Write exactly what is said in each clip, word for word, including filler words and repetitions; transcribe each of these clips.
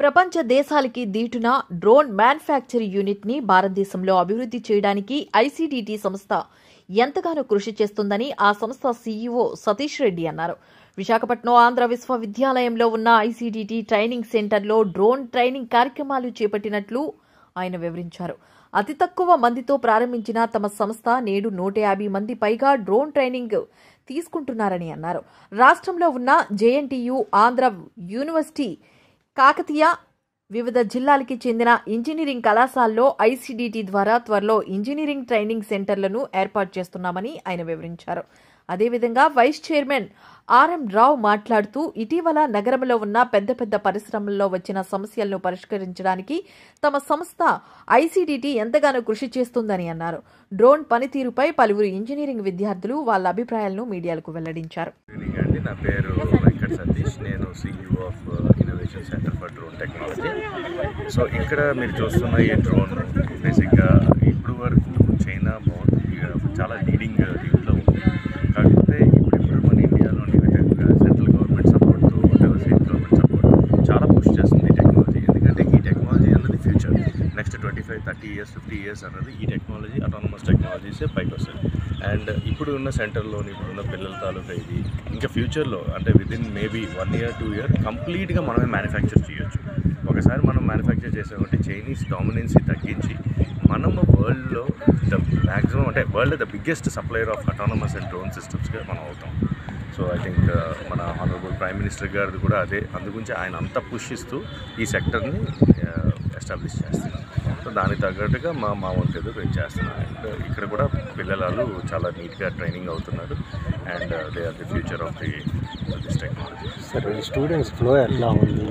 ప్రపంచ దేశాలకి దీటున drone manufacturing unit ని భారతదేశంలో అభివృద్ధి చేయడానికి ఐసీడీటీ సంస్థ ఎంతగానో కృషి చేస్తుందని ఆ సంస్థ సీఈఓ సతీష్ రెడ్డి అన్నారు. విశాఖపట్నం ఆంధ్ర విశ్వవిద్యాలయంలో ఉన్న ఐసీడీటీ ట్రైనింగ్ సెంటర్లో డ్రోన్ ట్రైనింగ్ కార్యక్రమాలు చేపట్టినట్లు ఆయన వివరించారు. అతి తక్కువ మందితో ప్రారంభించిన తమ సంస్థ నేడు నూట యాభై మంది పైగా డ్రోన్ ట్రైనింగ్ తీసుకుంటున్నారని అన్నారు. రాష్ట్రంలో ఉన్న జేఎన్టీయూ, ఆంధ్ర యూనివర్సిటీ, కాకతీయ, వివిధ జిల్లాలకి చెందిన ఇంజనీరింగ్ కళాశాలలో ఐసీడీటీ ద్వారా త్వరలో ఇంజనీరింగ్ ట్రైనింగ్ సెంటర్లను ఏర్పాటు చేస్తున్నామని ఆయన వివరించారు. అదేవిధంగా వైస్ చైర్మన్ ఆర్ఎం రావు మాట్లాడుతూ ఇటీవల నగరంలో ఉన్న పెద్ద పెద్ద పరిశ్రమల్లో వచ్చిన సమస్యలను పరిష్కరించడానికి తమ సంస్థ ఐసీడీటీ ఎంతగానో కృషి చేస్తుందని అన్నారు. డ్రోన్ పనితీరుపై పలువురు ఇంజనీరింగ్ విద్యార్థులు వాళ్ళ అభిప్రాయాలను మీడియాకు వెల్లడించారు. నా పేరు వెంకట సతీష్, నేను CEO of innovation centre for drone technology. So ఇక్కడ మీరు చూస్తున్న ఈ డ్రోన్ బేసిక్గా ఇప్పుడు వరకు చైనా చాలా లీడింగ్ లీడ్లో ఉంది. కాకపోతే ఇప్పుడు ఇప్పుడు మన ఇండియాలోని విధంగా సెంట్రల్ గవర్నమెంట్ సపోర్ట్తో స్టేట్ గవర్నమెంట్ సపోర్ట్ చాలా పుష్ చేస్తుంది ఈ టెక్నాలజీ. ఎందుకంటే ఈ టెక్నాలజీ అన్నది future, next twenty five thirty years fifty years అన్నది ఈ టెక్నాలజీ అటానమస్ టెక్నాలజీసే పైకి వస్తుంది. అండ్ ఇప్పుడు ఉన్న సెంటర్లోని ఇప్పుడున్న పిల్లల తాలూకా ఇది ఇంకా ఫ్యూచర్లో అంటే within maybe one year two year కంప్లీట్గా మనమే మ్యానుఫ్యాక్చర్ చేయొచ్చు. ఒకసారి మనం మ్యానుఫ్యాక్చర్ చేసామంటే చైనీస్ డామినెన్సీ తగ్గించి మనము వరల్డ్లో ద మ్యాక్సిమం అంటే world the biggest supplier of autonomous and drone సిస్టమ్స్గా మనం అవుతాం. సో ఐ థింక్ మన ఆనరబుల్ ప్రైమ్ మినిస్టర్ గారిది కూడా అదే, అందుగురించి ఆయన అంతా పుష్ ఇస్తూ ఈ సెక్టర్ని ఎస్టాబ్లిష్ చేస్తున్నారు. సో దానికి తగ్గట్టుగా మా మా వంతు మేము చేస్తున్నాం. అండ్ ఇక్కడ కూడా పిల్లలు చాలా నీట్గా ట్రైనింగ్ అవుతున్నారు and they are the future of the this technology. Sir students flow ఎట్లా ఉంది?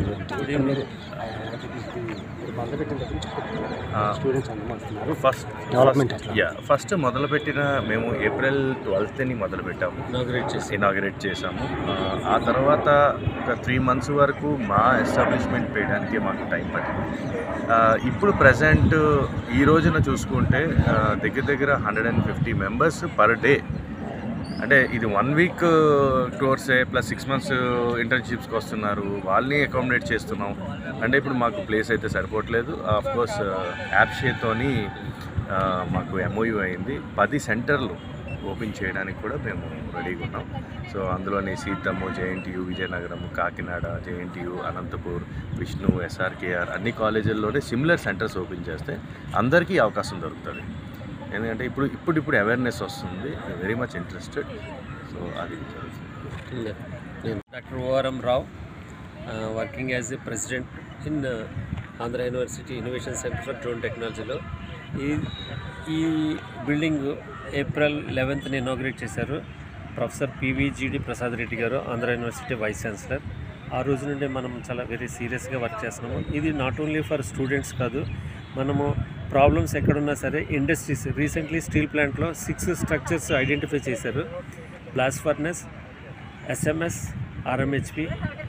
ఫస్ట్ డెవలప్మెంట్ యా ఫస్ట్ మొదలుపెట్టిన మేము ఏప్రిల్ ట్వెల్త్ని మొదలుపెట్టాము, ఇనాగ్రేట్ చేసి ఇనాగ్రేట్ చేసాము. ఆ తర్వాత ఒక త్రీ మంత్స్ వరకు మా ఎస్టాబ్లిష్మెంట్ చేయడానికి మాకు టైం పట్టింది. ఇప్పుడు ప్రజెంట్ ఈ రోజున చూసుకుంటే దగ్గర దగ్గర hundred and fifty members per day, అంటే ఇది వన్ వీక్ కోర్సే ప్లస్ సిక్స్ మంత్స్ ఇంటర్న్షిప్స్కి వస్తున్నారు, వాళ్ళని అకామిడేట్ చేస్తున్నాం. అంటే ఇప్పుడు మాకు ప్లేస్ అయితే సరిపోవట్లేదు. ఆఫ్కోర్స్ యాప్షేతోని మాకు ఎంఓయూ అయింది, పది సెంటర్లు ఓపెన్ చేయడానికి కూడా మేము రెడీగా ఉన్నాం. సో అందులోని SITAM, JNTU, Vizianagaram, Kakinada, JNTU, Anantapur, Vishnu, SRKR అన్ని కాలేజీల్లోనే సిమిలర్ సెంటర్స్ ఓపెన్ చేస్తే అందరికీ అవకాశం దొరుకుతుంది. ఎందుకంటే ఇప్పుడు ఇప్పుడు ఇప్పుడు అవేర్నెస్ వస్తుంది, వెరీ మచ్ ఇంట్రెస్టెడ్. సో అది జరుగుతుంది. Doctor ORM Rao, working as a president in Andhra university innovation centre for drone టెక్నాలజీలో. ఈ ఈ బిల్డింగ్ ఏప్రిల్ లెవెన్త్ని ఇనాగ్రేట్ చేశారు professor PVGD Prasad Reddy garu, Andhra university vice chancellor. ఆ రోజు నుండి మనం చాలా వెరీ సీరియస్గా వర్క్ చేస్తున్నాము. ఇది నాట్ ఓన్లీ ఫర్ స్టూడెంట్స్ కాదు, మనము ప్రాబ్లమ్స్ ఎక్కడున్నా సరే ఇండస్ట్రీస్, రీసెంట్లీ స్టీల్ ప్లాంట్లో సిక్స్ స్ట్రక్చర్స్ ఐడెంటిఫై చేశారు. Blast furnace, SMS, RMHP,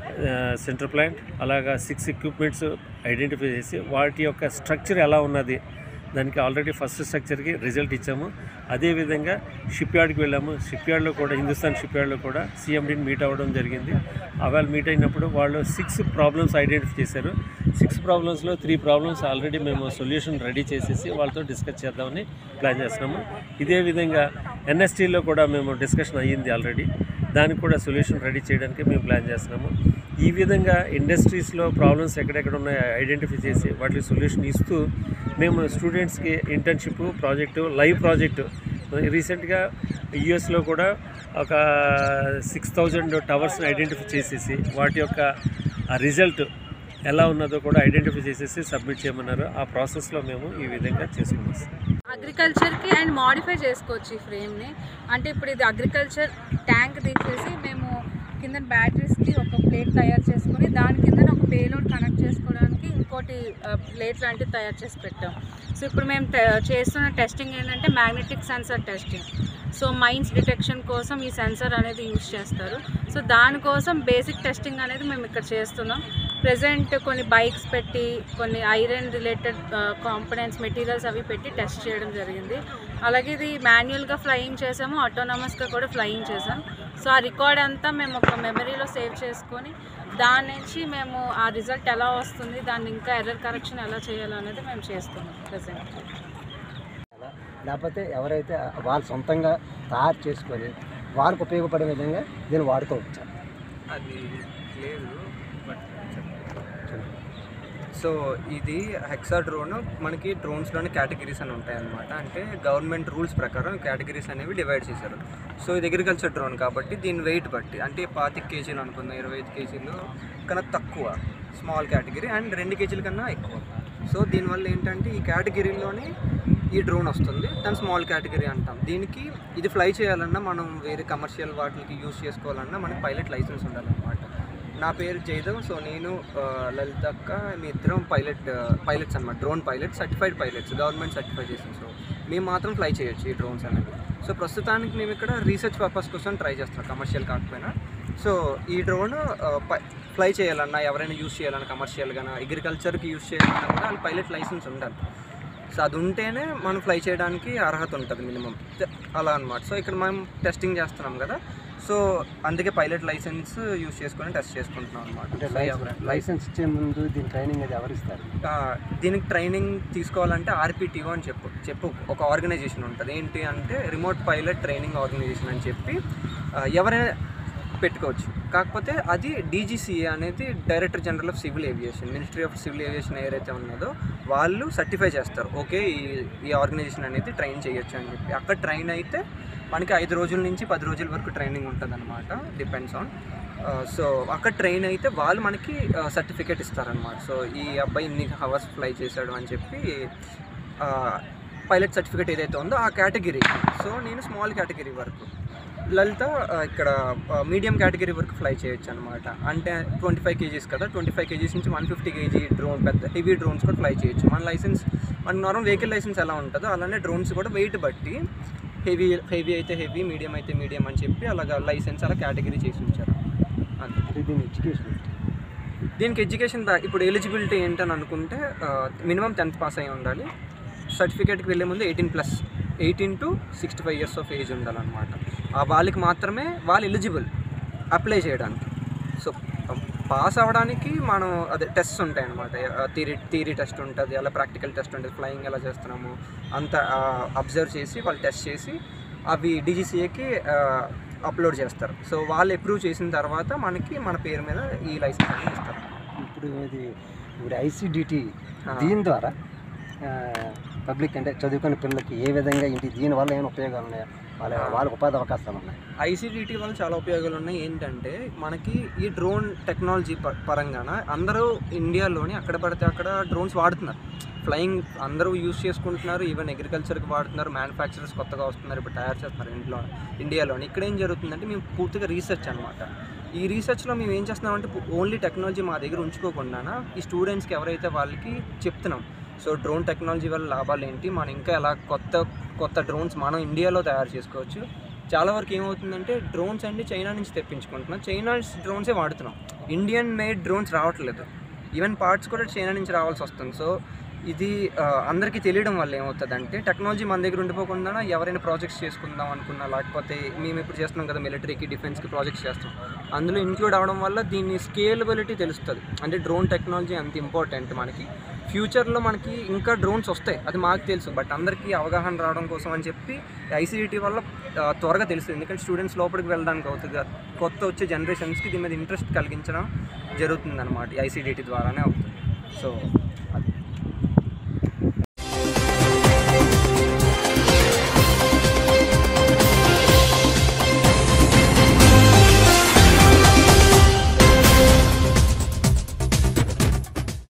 centre plant, అలాగా సిక్స్ ఎక్విప్మెంట్స్ ఐడెంటిఫై చేసి వాటి యొక్క స్ట్రక్చర్ ఎలా ఉన్నది దానికి ఆల్రెడీ ఫస్ట్ స్ట్రక్చర్కి రిజల్ట్ ఇచ్చాము. అదేవిధంగా షిప్ యార్డ్కి వెళ్ళాము. షిప్ యార్డ్లో కూడా హిందుస్థాన్ షిప్ యార్డ్లో కూడా సీఎండీని మీట్ అవ్వడం జరిగింది. అవాళ మీట్ అయినప్పుడు వాళ్ళు సిక్స్ ప్రాబ్లమ్స్ ఐడెంటిఫై చేశారు. సిక్స్ ప్రాబ్లమ్స్లో త్రీ ప్రాబ్లమ్స్ ఆల్రెడీ మేము సొల్యూషన్ రెడీ చేసేసి వాళ్ళతో డిస్కస్ చేద్దామని ప్లాన్ చేస్తున్నాము. ఇదే విధంగా ఎన్ఎస్టీలో కూడా మేము డిస్కషన్ అయ్యింది ఆల్రెడీ, దానికి కూడా సొల్యూషన్ రెడీ చేయడానికి మేము ప్లాన్ చేస్తున్నాము. ఈ విధంగా ఇండస్ట్రీస్లో ప్రాబ్లమ్స్ ఎక్కడెక్కడ ఉన్నాయో ఐడెంటిఫై చేసి వాటికి సొల్యూషన్ ఇస్తూ మేము స్టూడెంట్స్కి ఇంటర్న్షిప్ ప్రాజెక్టు, లైవ్ ప్రాజెక్టు, రీసెంట్గా యూఎస్లో కూడా ఒక సిక్స్ థౌజండ్ టవర్స్ని ఐడెంటిఫై చేసేసి వాటి యొక్క రిజల్ట్ ఎలా ఉన్నదో కూడా ఐడెంటిఫై చేసేసి సబ్మిట్ చేయమన్నారు. ఆ ప్రాసెస్లో మేము ఈ విధంగా చేసుకున్నాం. అగ్రికల్చర్కి అండ్ మాడిఫై చేసుకోవచ్చు ఈ ఫ్రేమ్ని. అంటే ఇప్పుడు ఇది అగ్రికల్చర్ ట్యాంక్ తీసేసి మేము కింద బ్యాటరీస్కి ఒక ప్లేట్ తయారు చేసుకొని దాని కింద ఒక పేలోడ్ కనెక్ట్ చేసుకోవడానికి ఇంకోటి ప్లేట్ లాంటివి తయారు చేసి పెట్టాం. సో ఇప్పుడు మేము చేస్తున్న టెస్టింగ్ ఏంటంటే magnetic sensor testing. So mines detection కోసం ఈ సెన్సార్ అనేది యూజ్ చేస్తారు. సో దానికోసం బేసిక్ టెస్టింగ్ అనేది మేము ఇక్కడ చేస్తున్నాం. ప్రెజెంట్ కొన్ని బైక్స్ పెట్టి కొన్ని ఐరన్ రిలేటెడ్ కాంపోనెంట్స్, మెటీరియల్స్ అవి పెట్టి టెస్ట్ చేయడం జరిగింది. అలాగే ఇది మాన్యువల్గా ఫ్లయింగ్ చేసాము, ఆటోనమస్గా కూడా ఫ్లయింగ్ చేసాం. సో ఆ రికార్డ్ అంతా మేము ఒక మెమరీలో సేవ్ చేసుకొని దాని నుంచి మేము ఆ రిజల్ట్ ఎలా వస్తుంది, దాన్ని ఇంకా ఎర్రర్ కరెక్షన్ ఎలా చేయాలనేది మేము చేస్తున్నాం ప్రజెంట్. లేకపోతే ఎవరైతే వాళ్ళు సొంతంగా తయారు చేసుకొని వాళ్ళకు ఉపయోగపడే విధంగా దీన్ని వాడుకోవచ్చు. అది లేదు. సో ఇది హెక్సా డ్రోన్ మనకి డ్రోన్స్లోని కేటగిరీస్ అని ఉంటాయి అన్నమాట. అంటే గవర్నమెంట్ రూల్స్ ప్రకారం కేటగిరీస్ అనేవి డివైడ్ చేశారు. సో ఇది అగ్రికల్చర్ డ్రోన్ కాబట్టి దీని వెయిట్ బట్టి, అంటే పాతిక కేజీలు అనుకుందాం, ఇరవై ఐదు కేజీలు కన్నా తక్కువ స్మాల్ కేటగిరీ, అండ్ రెండు కేజీల కన్నా ఎక్కువ. సో దీనివల్ల ఏంటంటే ఈ కేటగిరీలోనే ఈ డ్రోన్ వస్తుంది, దాని స్మాల్ కేటగిరీ అంటాం. దీనికి ఇది ఫ్లై చేయాలన్నా మనం వేరే కమర్షియల్ వాటికి యూజ్ చేసుకోవాలన్నా మనకి పైలట్ లైసెన్స్ ఉండాలన్నమాట. నా పేరు జయదేవ్. సో నేను లలిత అక్క మీ ఇద్దరం పైలట్ పైలట్స్ అనమాట, drone pilot, certified pilots, government certify చేసింది. సో మేము మాత్రం ఫ్లై చేయొచ్చు ఈ డ్రోన్స్ అనేది. సో ప్రస్తుతానికి మేము ఇక్కడ రీసెర్చ్ పర్పస్ కోసం ట్రై చేస్తున్నాం, కమర్షియల్ కాకపోయినా. సో ఈ డ్రోన్ ఫ్లై చేయాలన్నా, ఎవరైనా యూజ్ చేయాలన్నా కమర్షియల్గా, అగ్రికల్చర్కి యూజ్ చేయాలన్నా కూడా వాళ్ళు పైలట్ లైసెన్స్ ఉండాలి. సో అది ఉంటేనే మనం ఫ్లై చేయడానికి అర్హత ఉంటుంది మినిమం, అలా అనమాట. సో ఇక్కడ మనం టెస్టింగ్ చేస్తున్నాం కదా, సో అందుకే పైలట్ లైసెన్స్ యూజ్ చేసుకొని టెస్ట్ చేసుకుంటున్నాం అనమాట. లైసెన్స్ ఇచ్చే ముందు దీని ట్రైనింగ్ అది ఎవరు ఇస్తారు? దీనికి ట్రైనింగ్ తీసుకోవాలంటే ఆర్పిటిఓ అని చెప్పు చెప్పు ఒక ఆర్గనైజేషన్ ఉంటుంది. ఏంటి అంటే రిమోట్ పైలట్ ట్రైనింగ్ ఆర్గనైజేషన్ అని చెప్పి ఎవరైనా పెట్టుకోవచ్చు. కాకపోతే అది డీజీసీఏ అనేది director general of civil aviation, ministry of civil aviation ఏదైతే ఉన్నదో వాళ్ళు సర్టిఫై చేస్తారు, ఓకే ఈ ఈ ఆర్గనైజేషన్ అనేది ట్రైన్ చేయొచ్చు అని చెప్పి. అక్కడ ట్రైన్ అయితే మనకి ఐదు రోజుల నుంచి పది రోజుల వరకు ట్రైనింగ్ ఉంటుంది అనమాట, డిపెండ్స్ ఆన్. సో అక్కడ ట్రైన్ అయితే వాళ్ళు మనకి సర్టిఫికేట్ ఇస్తారనమాట. సో ఈ అబ్బాయి ఇన్ని హవర్స్ ఫ్లై చేశాడు అని చెప్పి పైలట్ సర్టిఫికేట్ ఏదైతే ఉందో ఆ కేటగిరీ. సో నేను స్మాల్ కేటగిరీ వరకు, లలిత ఇక్కడ మీడియం కేటగిరీ వరకు ఫ్లై చేయొచ్చు అనమాట. అంటే ట్వంటీ ఫైవ్ కేజీస్ కదా, ట్వంటీ ఫైవ్ కేజీస్ నుంచి వన్ ఫిఫ్టీ కేజీ డ్రోన్, పెద్ద హెవీ డ్రోన్స్ కూడా ఫ్లై చేయొచ్చు. మన లైసెన్స్, మన నార్మల్ వెహికల్ లైసెన్స్ ఎలా ఉంటుందో అలానే డ్రోన్స్ కూడా వెయిట్ బట్టి హెవీ హెవీ అయితే హెవీ, మీడియం అయితే మీడియం అని చెప్పి అలాగా లైసెన్స్ అలా కేటగిరీ చేసి ఉంచారు. అంటే దీని ఎడ్యుకేషన్, దీనికి ఎడ్యుకేషన్ బ్యాక్ ఇప్పుడు ఎలిజిబిలిటీ ఏంటని అనుకుంటే మినిమం టెన్త్ పాస్ అయి ఉండాలి. సర్టిఫికేట్కి వెళ్ళే ముందు eighteen plus eighteen to sixty five years of age ఉండాలన్నమాట. ఆ వాళ్ళకి మాత్రమే వాళ్ళు ఎలిజిబుల్ అప్లై చేయడానికి. సో పాస్ అవ్వడానికి మనం అదే టెస్ట్స్ ఉంటాయి అన్నమాట. థియరీ థియరీ టెస్ట్ ఉంటుంది, అలా ప్రాక్టికల్ టెస్ట్ ఉంటుంది, ఫ్లయింగ్ ఎలా చేస్తున్నాము అంత అబ్జర్వ్ చేసి వాళ్ళు టెస్ట్ చేసి అవి డీజీసీఏకి అప్లోడ్ చేస్తారు. సో వాళ్ళు అప్రూవ్ చేసిన తర్వాత మనకి మన పేరు మీద ఈ లైసెన్స్ అనేది ఇస్తారు. ఇప్పుడు ఇది ఇప్పుడు ఐసీడీటీ దీని ద్వారా పబ్లిక్ అంటే చదువుకునే పిల్లలకి ఏ విధంగా ఏంటి, దీనివల్ల ఏమైనా ఉపయోగాలు ఉన్నాయా, వాళ్ళ వాళ్ళకి ఉపాధి అవకాశాలు ఉన్నాయి? ఐసీడీటీ వల్ల చాలా ఉపయోగాలు ఉన్నాయి. ఏంటంటే మనకి ఈ డ్రోన్ టెక్నాలజీ పరంగాన అందరూ ఇండియాలోని అక్కడ పడితే అక్కడ డ్రోన్స్ వాడుతున్నారు, ఫ్లయింగ్ అందరూ యూజ్ చేసుకుంటున్నారు, ఈవెన్ అగ్రికల్చర్కి వాడుతున్నారు, మ్యానుఫ్యాక్చరర్స్ కొత్తగా వస్తున్నారు, ఇప్పుడు తయారు చేస్తున్నారు ఇంట్లో ఇండియాలోని. ఇక్కడ ఏం జరుగుతుందంటే మేము పూర్తిగా రీసెర్చ్ అనమాట. ఈ రీసెర్చ్లో మేము ఏం చేస్తున్నామంటే ఓన్లీ టెక్నాలజీ మా దగ్గర ఉంచుకోకుండా ఈ స్టూడెంట్స్కి ఎవరైతే వాళ్ళకి చెప్తున్నాం, సో డ్రోన్ టెక్నాలజీ వల్ల లాభాలు ఏంటి, మనం ఇంకా ఎలా కొత్త కొత్త డ్రోన్స్ మనం ఇండియాలో తయారు చేసుకోవచ్చు. చాలా వరకు ఏమవుతుందంటే డ్రోన్స్ అండి చైనా నుంచి తెప్పించుకుంటున్నాం, చైనా డ్రోన్సే వాడుతున్నాం, ఇండియన్ మేడ్ డ్రోన్స్ రావట్లేదు, ఈవెన్ పార్ట్స్ కూడా చైనా నుంచి రావాల్సి వస్తుంది. సో ఇది అందరికీ తెలియడం వల్ల ఏమవుతుందంటే టెక్నాలజీ మన దగ్గర ఉండిపోకుండా ఎవరైనా ప్రాజెక్ట్స్ చేసుకుందాం అనుకున్నా, లేకపోతే మేము ఇప్పుడు చేస్తున్నాం కదా మిలిటరీకి డిఫెన్స్కి ప్రాజెక్ట్స్ చేస్తాం, అందులో ఇంక్లూడ్ అవ్వడం వల్ల దీని స్కేలబిలిటీ తెలుస్తుంది. అంటే డ్రోన్ టెక్నాలజీ అంత ఇంపార్టెంట్ మనకి. ఫ్యూచర్లో మనకి ఇంకా డ్రోన్స్ వస్తాయి, అది మాకు తెలుసు, బట్ అందరికీ అవగాహన రావడం కోసం అని చెప్పి ఐసీడీటీ వల్ల త్వరగా తెలుస్తుంది. ఎందుకంటే స్టూడెంట్స్ లోపలికి వెళ్ళడానికి అవుతుంది, కొత్త వచ్చే జనరేషన్స్కి దీని మీద ఇంట్రెస్ట్ కలిగించడం జరుగుతుంది అనమాట, ఐసీడీటీ ద్వారానే అవుతుంది. సో